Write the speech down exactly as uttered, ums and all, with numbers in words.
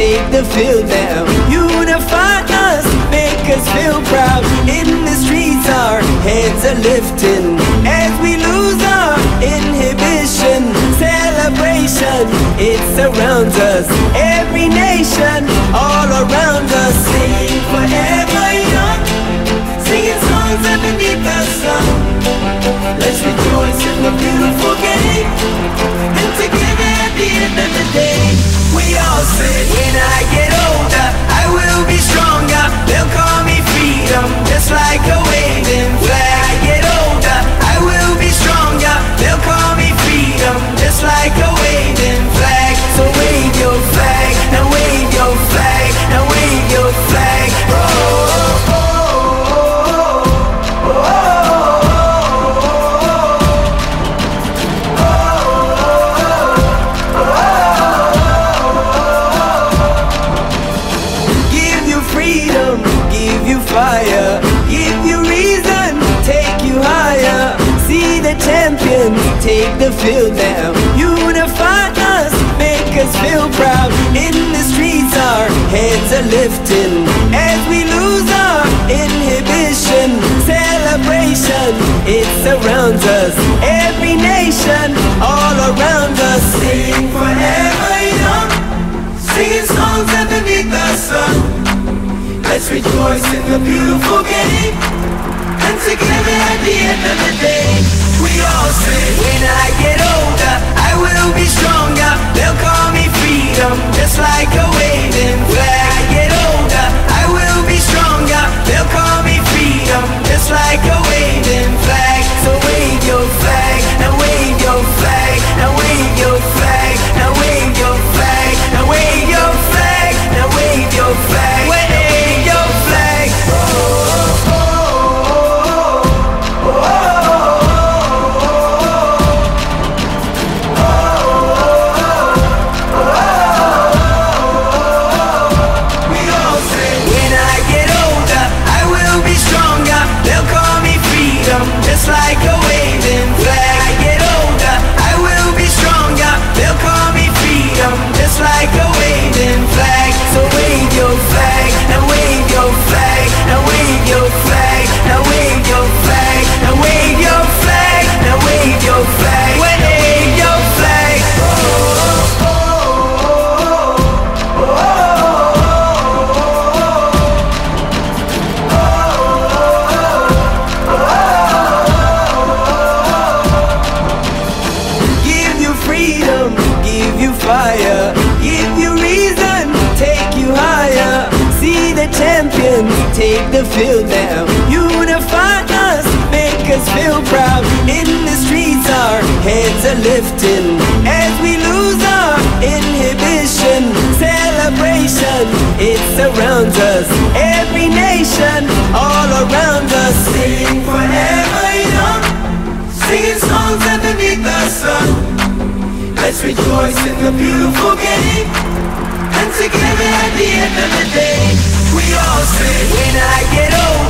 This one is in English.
take the field now. Unify us, make us feel proud. In the streets our heads are lifting as we lose our inhibition. Celebration, it surrounds us. Every nation, all around us. Sing forever young, singing songs underneath the sun. Let's rejoice in the beautiful game, and together at the end of the day, we all say, when I get older, I will be stronger. They'll call me freedom, just like a waving flag. I get older, I will be stronger. They'll call me freedom, just like a waving flag. So wave your flag, now wave your flag, now wave your flag. Oh, oh, oh. Fire, give you reason, take you higher. See the champions, take the field now. Unify us, make us feel proud. In the streets our heads are lifting as we lose our inhibition. Celebration, it surrounds us. Every nation, all around us. Sing forever young, singing songs underneath the sun. Let's rejoice in the beautiful game, and together at the end of the day, we all say, when I get older, I will be stronger. They'll call me freedom, just like a waving flag. I get older, I will be stronger. They'll call me freedom, just like a waving flag. So wave your flag, now wave your flag, now wave your flag, now wave your flag, now wave your flag, now wave your flag. Wave like a waving flag. I get older, I will be stronger. They'll call me freedom, just like a waving flag. So wave your flag, now wave your flag, now wave your flag, now wave your flag, now wave your flag, now wave your flag, wave your flag. Oh, oh, oh, oh, oh, oh. Fire, give you reason, take you higher. See the champions, take the field now. Unify us, make us feel proud. In the streets our heads are lifting as we lose our inhibition. Celebration, it surrounds us. Every nation, all around us. Sing forever young, singing songs underneath the sun. Let's rejoice in the beautiful game, and together at the end of the day, we all say, when I get old,